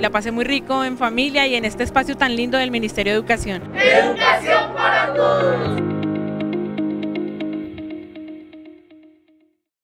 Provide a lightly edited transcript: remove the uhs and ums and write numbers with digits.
la pasé muy rico en familia y en este espacio tan lindo del Ministerio de Educación. ¡Educación para todos!